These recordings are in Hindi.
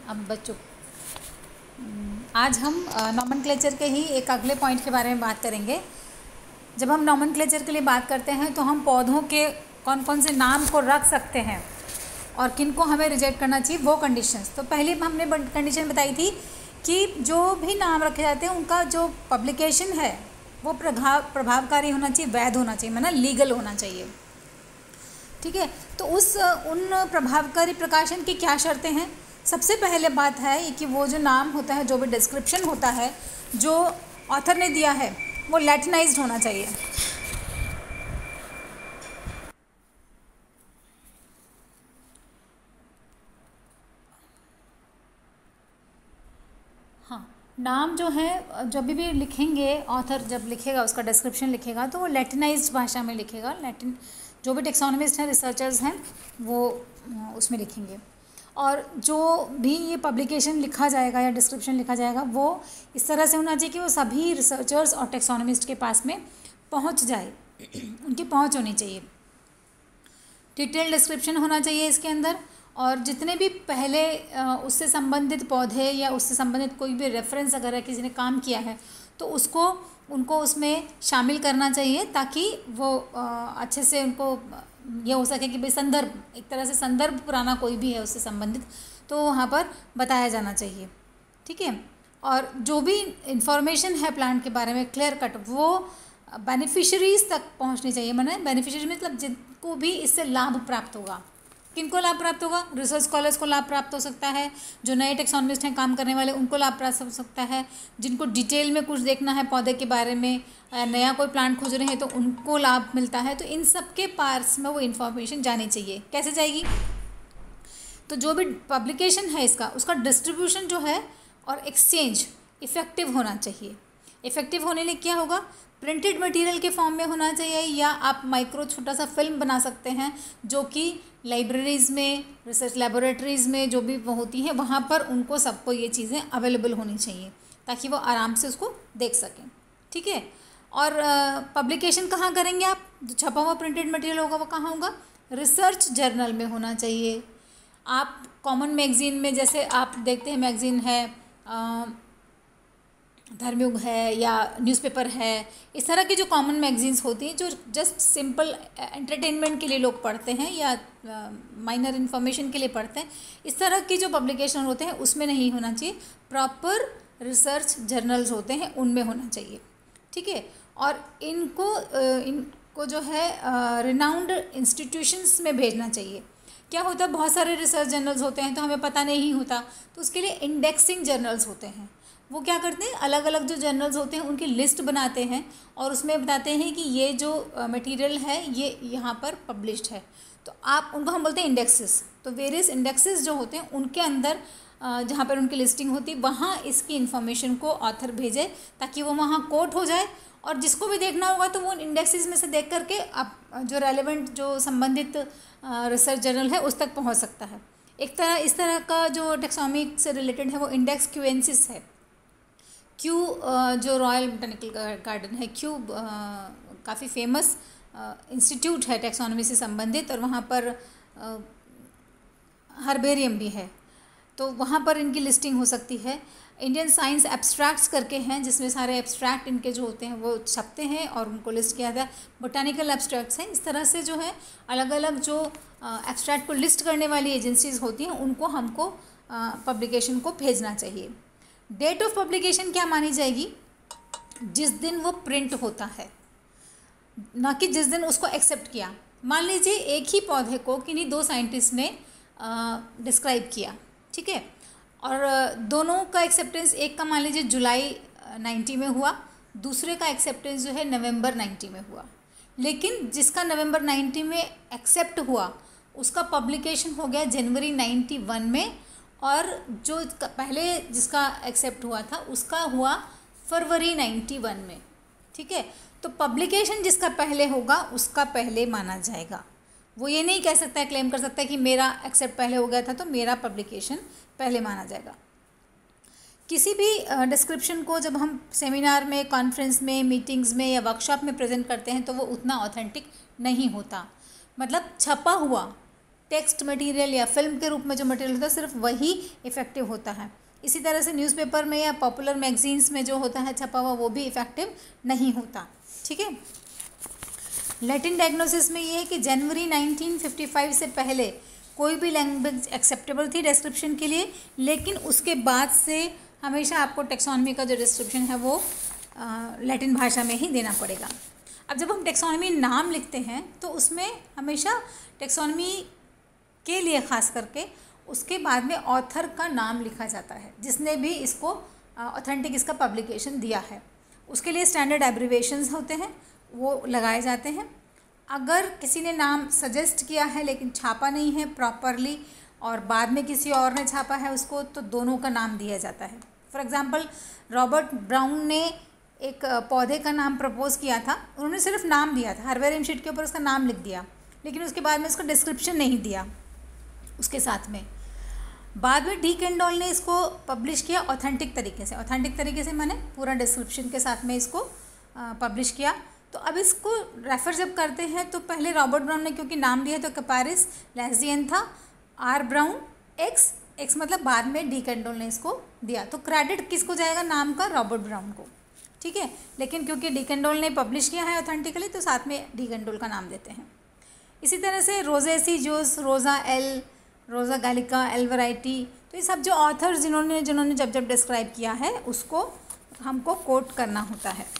अब बच्चों आज हम नॉमेनक्लेचर के ही एक अगले पॉइंट के बारे में बात करेंगे। जब हम नॉमेनक्लेचर के लिए बात करते हैं तो हम पौधों के कौन कौन से नाम को रख सकते हैं और किन को हमें रिजेक्ट करना चाहिए, वो कंडीशंस। तो पहले हमने कंडीशन बताई थी कि जो भी नाम रखे जाते हैं उनका जो पब्लिकेशन है वो प्रभावकारी होना चाहिए, वैध होना चाहिए, मतलब लीगल होना चाहिए। ठीक है, तो उन प्रभावकारी प्रकाशन की क्या शर्तें हैं? सबसे पहले बात है कि वो जो नाम होता है, जो भी डिस्क्रिप्शन होता है जो ऑथर ने दिया है वो लैटिनाइज्ड होना चाहिए। हाँ, नाम जो है जब भी लिखेंगे, ऑथर जब लिखेगा उसका डिस्क्रिप्शन लिखेगा तो वो लैटिनाइज्ड भाषा में लिखेगा। लैटिन जो भी टेक्सोनोमिस्ट हैं, रिसर्चर्स हैं, वो उसमें लिखेंगे। और जो भी ये पब्लिकेशन लिखा जाएगा या डिस्क्रिप्शन लिखा जाएगा वो इस तरह से होना चाहिए कि वो सभी रिसर्चर्स और टेक्सोनोमिस्ट के पास में पहुंच जाए, उनकी पहुंच होनी चाहिए। डिटेल डिस्क्रिप्शन होना चाहिए इसके अंदर, और जितने भी पहले उससे संबंधित पौधे या उससे संबंधित कोई भी रेफरेंस अगर किसी ने काम किया है तो उनको उसमें शामिल करना चाहिए, ताकि वो अच्छे से उनको ये हो सके कि भाई संदर्भ, एक तरह से संदर्भ पुराना कोई भी है उससे संबंधित तो वहाँ पर बताया जाना चाहिए। ठीक है, और जो भी इंफॉर्मेशन है प्लांट के बारे में क्लियर कट वो बेनिफिशरीज तक पहुँचनी चाहिए। माने बेनिफिशरी मतलब जिनको भी इससे लाभ प्राप्त होगा। किनको लाभ प्राप्त होगा? रिसर्च स्कॉलर्स को लाभ प्राप्त हो सकता है, जो नए टेक्सोनोमिस्ट हैं काम करने वाले उनको लाभ प्राप्त हो सकता है, जिनको डिटेल में कुछ देखना है पौधे के बारे में, नया कोई प्लांट खोज रहे हैं तो उनको लाभ मिलता है। तो इन सब के पास में वो इन्फॉर्मेशन जानी चाहिए। कैसे जाएगी? तो जो भी पब्लिकेशन है इसका, उसका डिस्ट्रीब्यूशन जो है और एक्सचेंज इफ़ेक्टिव होना चाहिए। इफ़ेक्टिव होने लिए क्या होगा? प्रिंटेड मटेरियल के फॉर्म में होना चाहिए, या आप माइक्रो छोटा सा फिल्म बना सकते हैं जो कि लाइब्रेरीज़ में, रिसर्च लेबोरेटरीज़ में जो भी वो होती हैं वहाँ पर उनको सबको ये चीज़ें अवेलेबल होनी चाहिए ताकि वो आराम से उसको देख सकें। ठीक है, और पब्लिकेशन कहाँ करेंगे आप? जो छपा हुआ प्रिंटेड मटेरियल होगा वो कहाँ होगा? रिसर्च जर्नल में होना चाहिए। आप कॉमन मैगज़ीन में, जैसे आप देखते हैं मैगज़ीन है, धर्मयुग है या न्यूज़पेपर है, इस तरह की जो कॉमन मैगज़ीन्स होती हैं जो जस्ट सिंपल एंटरटेनमेंट के लिए लोग पढ़ते हैं या माइनर इन्फॉर्मेशन के लिए पढ़ते हैं, इस तरह की जो पब्लिकेशन होते हैं उसमें नहीं होना चाहिए। प्रॉपर रिसर्च जर्नल्स होते हैं उनमें होना चाहिए। ठीक है, और इनको जो है रिनाउंड इंस्टीट्यूशंस में भेजना चाहिए। क्या होता है, बहुत सारे रिसर्च जर्नल्स होते हैं तो हमें पता नहीं होता, तो उसके लिए इंडेक्सिंग जर्नल्स होते हैं। वो क्या करते हैं, अलग अलग जो जर्नल्स होते हैं उनकी लिस्ट बनाते हैं और उसमें बताते हैं कि ये जो मटेरियल है ये यहाँ पर पब्लिश्ड है। तो आप उनको हम बोलते हैं इंडेक्सेस। तो वेरियस इंडेक्सेस जो होते हैं उनके अंदर जहाँ पर उनकी लिस्टिंग होती है वहाँ इसकी इन्फॉर्मेशन को ऑथर भेजे ताकि वो वहाँ कोट हो जाए, और जिसको भी देखना होगा तो वो इंडेक्सेस में से देख करके आप जो रेलेवेंट, जो संबंधित रिसर्च जर्नल है उस तक पहुँच सकता है। एक तरह इस तरह का जो टेक्सोनॉमी से रिलेटेड है वो इंडेक्स क्यूएनसिस है। क्यू जो रॉयल बोटेनिकल गार्डन है, क्यू काफ़ी फेमस इंस्टीट्यूट है टेक्सोनॉमी से संबंधित, और वहाँ पर हर्बेरियम भी है, तो वहाँ पर इनकी लिस्टिंग हो सकती है। इंडियन साइंस एब्स्ट्रैक्ट्स करके हैं जिसमें सारे एब्स्ट्रैक्ट इनके जो होते हैं वो छपते हैं और उनको लिस्ट किया जाता है। बोटानिकल एब्स्ट्रैक्ट्स हैं। इस तरह से जो है अलग अलग जो एब्स्ट्रैक्ट को लिस्ट करने वाली एजेंसीज़ होती हैं उनको हमको पब्लिकेशन को भेजना चाहिए। डेट ऑफ पब्लिकेशन क्या मानी जाएगी? जिस दिन वो प्रिंट होता है, ना कि जिस दिन उसको एक्सेप्ट किया। मान लीजिए एक ही पौधे को किन्हीं दो साइंटिस्ट ने डिस्क्राइब किया, ठीक है, और दोनों का एक्सेप्टेंस, एक का मान लीजिए जुलाई 90 में हुआ, दूसरे का एक्सेप्टेंस जो है नवंबर 90 में हुआ। लेकिन जिसका नवंबर 90 में एक्सेप्ट हुआ उसका पब्लिकेशन हो गया जनवरी 91 में, और जो पहले जिसका एक्सेप्ट हुआ था उसका हुआ फरवरी 91 में। ठीक है, तो पब्लिकेशन जिसका पहले होगा उसका पहले माना जाएगा। वो ये नहीं कह सकता है, क्लेम कर सकता है कि मेरा एक्सेप्ट पहले हो गया था तो मेरा पब्लिकेशन पहले माना जाएगा। किसी भी डिस्क्रिप्शन को जब हम सेमिनार में, कॉन्फ्रेंस में, मीटिंग्स में या वर्कशॉप में प्रेजेंट करते हैं तो वो उतना ऑथेंटिक नहीं होता। मतलब छपा हुआ टेक्स्ट मटेरियल या फिल्म के रूप में जो मटेरियल होता है सिर्फ वही इफ़ेक्टिव होता है। इसी तरह से न्यूज़पेपर में या पॉपुलर मैगजीन्स में जो होता है छपा हुआ वो भी इफ़ेक्टिव नहीं होता। ठीक है। लैटिन डायग्नोसिस में ये है कि जनवरी 1955 से पहले कोई भी लैंग्वेज एक्सेप्टेबल थी डिस्क्रिप्शन के लिए, लेकिन उसके बाद से हमेशा आपको टेक्सोनॉमी का जो डिस्क्रिप्शन है वो लैटिन भाषा में ही देना पड़ेगा। अब जब हम टेक्सोनॉमी नाम लिखते हैं तो उसमें हमेशा टेक्सोनॉमी के लिए ख़ास करके उसके बाद में ऑथर का नाम लिखा जाता है जिसने भी इसको ऑथेंटिक इसका पब्लिकेशन दिया है। उसके लिए स्टैंडर्ड एब्रीविएशंस होते हैं वो लगाए जाते हैं। अगर किसी ने नाम सजेस्ट किया है लेकिन छापा नहीं है प्रॉपरली और बाद में किसी और ने छापा है उसको, तो दोनों का नाम दिया जाता है। फॉर एग्ज़ाम्पल रॉबर्ट ब्राउन ने एक पौधे का नाम प्रपोज किया था, उन्होंने सिर्फ नाम दिया था, हर्बेरियम शीट के ऊपर उसका नाम लिख दिया, लेकिन उसके बाद में उसका डिस्क्रिप्शन नहीं दिया उसके साथ में। बाद में डी कैंडोल ने इसको पब्लिश किया ऑथेंटिक तरीके से मैंने पूरा डिस्क्रिप्शन के साथ में इसको पब्लिश किया। तो अब इसको रेफ़र जब करते हैं तो पहले रॉबर्ट ब्राउन ने क्योंकि नाम दिया तो कैपारिस लेस्डियन था, आर ब्राउन एक्स मतलब बाद में डी कैंडोल ने इसको दिया, तो क्रेडिट किसको जाएगा नाम का? रॉबर्ट ब्राउन को। ठीक है, लेकिन क्योंकि डी कैंडोल ने पब्लिश किया है ऑथेंटिकली तो साथ में डी कैंडोल का नाम देते हैं। इसी तरह से रोजेसी जोस, रोज़ा एल, रोज़ा गैलिका, एल वैरायटी, तो ये सब जो ऑथर्स जिन्होंने जब डिस्क्राइब किया है उसको हमको कोट करना होता है।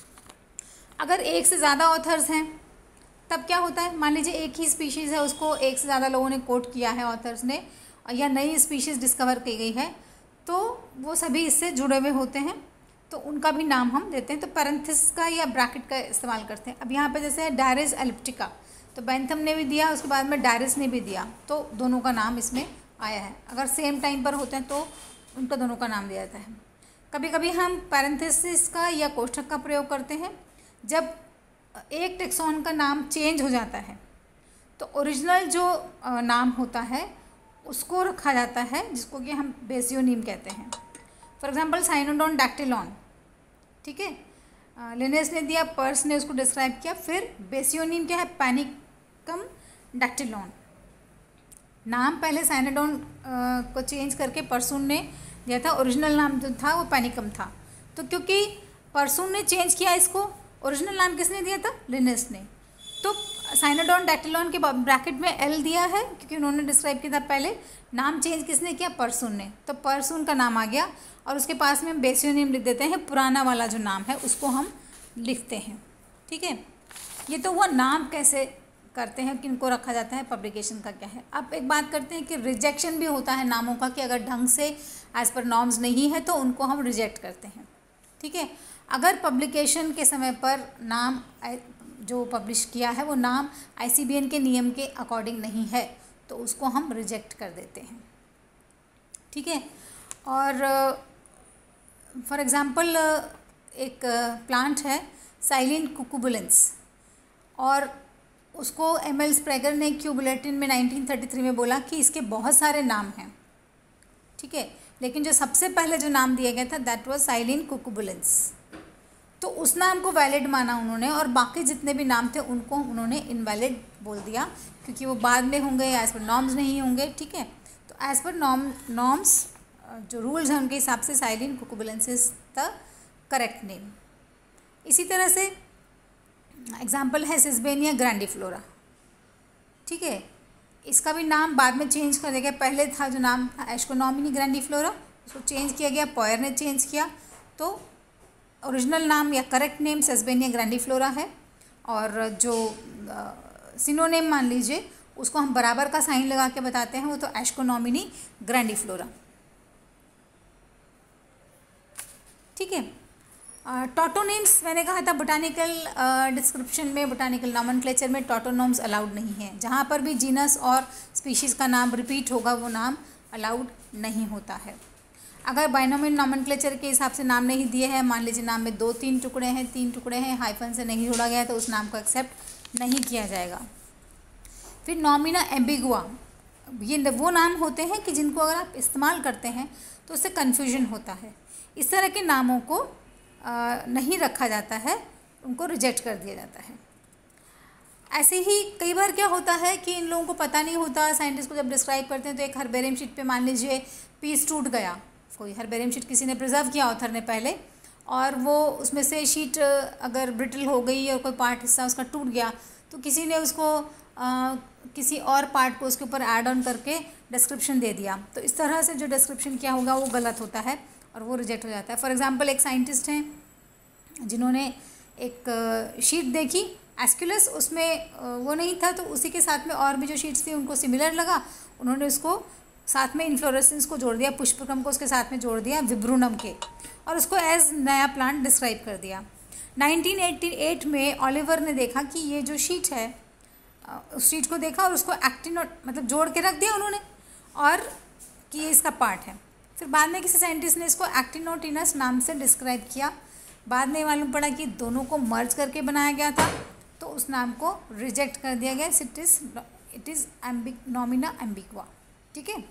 अगर एक से ज़्यादा ऑथर्स हैं तब क्या होता है? मान लीजिए एक ही स्पीशीज़ है, उसको एक से ज़्यादा लोगों ने कोट किया है ऑथर्स ने, या नई स्पीशीज़ डिस्कवर की गई है, तो वो सभी इससे जुड़े हुए होते हैं तो उनका भी नाम हम देते हैं। तो पैरेंथिस का या ब्रैकेट का इस्तेमाल करते हैं। अब यहाँ पे जैसे है डायरिस एलिप्टिका, तो बेंथम ने भी दिया, उसके बाद में डायरिस ने भी दिया, तो दोनों का नाम इसमें आया है। अगर सेम टाइम पर होते हैं तो उनका दोनों का नाम दिया जाता है। कभी कभी हम पैरेंथेसिस का या कोष्ठक का प्रयोग करते हैं जब एक टेक्सॉन का नाम चेंज हो जाता है तो ओरिजिनल जो नाम होता है उसको रखा जाता है, जिसको कि हम बेसियोनिम कहते हैं। फॉर एग्जांपल साइनोडोन डैक्टिलॉन, ठीक है, लिनेस ने दिया, पर्स ने उसको डिस्क्राइब किया, फिर बेसियोनिम क्या है? पैनिकम डैक्टिलॉन। नाम पहले साइनोडोन को चेंज करके परसून ने दिया था, ओरिजिनल नाम जो था वो पैनिकम था। तो क्योंकि परसून ने चेंज किया इसको, ओरिजिनल नाम किसने दिया था? लिनेस ने। तो साइनोडोन डैक्टिलॉन के ब्रैकेट में एल दिया है क्योंकि उन्होंने डिस्क्राइब किया था पहले। नाम चेंज किसने किया? परसून ने, तो परसून का नाम आ गया और उसके पास में हम बेसियोनिम लिख देते हैं, पुराना वाला जो नाम है उसको हम लिखते हैं। ठीक है, ये तो हुआ नाम कैसे करते हैं, किनको रखा जाता है, पब्लिकेशन का क्या है। अब एक बात करते हैं कि रिजेक्शन भी होता है नामों का, कि अगर ढंग से एज पर नॉर्म्स नहीं है तो उनको हम रिजेक्ट करते हैं। ठीक है, अगर पब्लिकेशन के समय पर नाम जो पब्लिश किया है वो नाम ICBN के नियम के अकॉर्डिंग नहीं है तो उसको हम रिजेक्ट कर देते हैं। ठीक है, और फॉर एग्ज़ाम्पल एक प्लांट है साइलिन कुकुबुलेंस, और उसको ML स्प्रेगर ने क्यू बुलेटिन में 1933 में बोला कि इसके बहुत सारे नाम हैं। ठीक है, लेकिन जो सबसे पहले जो नाम दिया गया था दैट वाज साइलिन कुकुबुलेंस, तो उस नाम को वैलिड माना उन्होंने, और बाकी जितने भी नाम थे उनको उन्होंने इनवैलिड बोल दिया क्योंकि वो बाद में होंगे, एज़ पर नॉर्म्स नहीं होंगे। ठीक है, तो एज़ पर नॉर्म्स जो रूल्स हैं उनके हिसाब से साइलिन कुकुबुलेंस इज द करेक्ट नेम। इसी तरह से एग्जाम्पल है सिस्बेनिया ग्रैंडिफ्लोरा। ठीक है, इसका भी नाम बाद में चेंज कर दिया गया। पहले था जो नाम था एस्कोनॉमिनी ग्रैंडिफ्लोरा, उसको चेंज किया गया, पॉयर ने चेंज किया, तो ओरिजिनल नाम या करेक्ट नेम सिस्बेनिया ग्रैंडिफ्लोरा है, और जो सिनोनेम मान लीजिए उसको हम बराबर का साइन लगा के बताते हैं, वो तो एस्कोनॉमिनी ग्रैंडिफ्लोरा। ठीक है, टॉटोनेम्स मैंने कहा था बोटानिकल डिस्क्रिप्शन में, बोटानिकल नॉमेनक्लेचर में टॉटोनोम्स अलाउड नहीं है। जहाँ पर भी जीनस और स्पीशीज़ का नाम रिपीट होगा वो नाम अलाउड नहीं होता है। अगर बाइनोमियल नॉमेनक्लेचर के हिसाब से नाम नहीं दिए हैं, मान लीजिए नाम में 2-3 टुकड़े हैं, 3 टुकड़े हैं, हाइफन से नहीं जोड़ा गया है, तो उस नाम को एक्सेप्ट नहीं किया जाएगा। फिर नॉमिना एम्बिगुआ, ये वो नाम होते हैं कि जिनको अगर आप इस्तेमाल करते हैं तो उससे कन्फ्यूजन होता है। इस तरह के नामों को नहीं रखा जाता है, उनको रिजेक्ट कर दिया जाता है। ऐसे ही कई बार क्या होता है कि इन लोगों को पता नहीं होता, साइंटिस्ट को जब डिस्क्राइब करते हैं तो एक हर्बेरियम शीट पे मान लीजिए पीस टूट गया, कोई हर्बेरियम शीट किसी ने प्रिजर्व किया ऑथर ने पहले, और वो उसमें से शीट अगर ब्रिटल हो गई और कोई पार्ट हिस्सा उसका टूट गया, तो किसी ने उसको किसी और पार्ट को उसके ऊपर ऐड ऑन करके डिस्क्रिप्शन दे दिया, तो इस तरह से जो डिस्क्रिप्शन किया होगा वो गलत होता है और वो रिजेक्ट हो जाता है। फॉर एग्जांपल एक साइंटिस्ट हैं जिन्होंने एक शीट देखी एस्क्यूलस, उसमें वो नहीं था, तो उसी के साथ में और भी जो शीट्स थी उनको सिमिलर लगा, उन्होंने उसको साथ में इन्फ्लोरेसेंस को जोड़ दिया, पुष्पक्रम को उसके साथ में जोड़ दिया विब्रूनम के, और उसको एज नया प्लांट डिस्क्राइब कर दिया। 1988 में ऑलिवर ने देखा कि ये जो शीट है, उस शीट को देखा और उसको एक्टिनोट मतलब जोड़ के रख दिया उन्होंने, और कि ये इसका पार्ट है। फिर बाद में किसी साइंटिस्ट ने इसको एक्टिनोटिनस नाम से डिस्क्राइब किया, बाद में मालूम पड़ा कि दोनों को मर्ज करके बनाया गया था, तो उस नाम को रिजेक्ट कर दिया गया। इट इज़ नॉमिना एम्बिग्वा। ठीक है,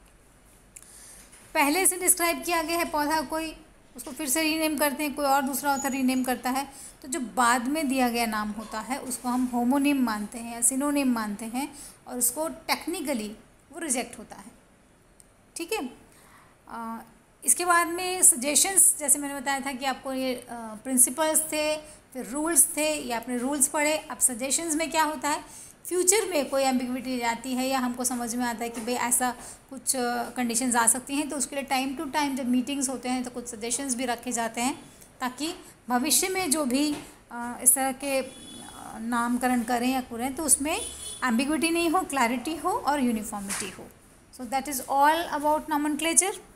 पहले से डिस्क्राइब किया गया है पौधा कोई, उसको फिर से रीनेम करते हैं, कोई और दूसरा ऑथर रीनेम करता है, तो जो बाद में दिया गया नाम होता है उसको हम होमोनिम मानते हैं या सिनोनिम मानते हैं, और उसको टेक्निकली वो रिजेक्ट होता है। ठीक है, इसके बाद में सजेशंस, जैसे मैंने बताया था कि आपको ये प्रिंसिपल्स थे, फिर रूल्स थे, या आपने रूल्स पढ़े। अब सजेशंस में क्या होता है, फ्यूचर में कोई एम्बिग्विटी जाती है या हमको समझ में आता है कि भाई ऐसा कुछ कंडीशंस आ सकती हैं, तो उसके लिए टाइम टू टाइम जब मीटिंग्स होते हैं तो कुछ सजेशंस भी रखे जाते हैं, ताकि भविष्य में जो भी इस तरह के नामकरण करें या करें तो उसमें एम्बिग्विटी नहीं हो, क्लैरिटी हो और यूनिफॉर्मिटी हो। So that is all about nomenclature.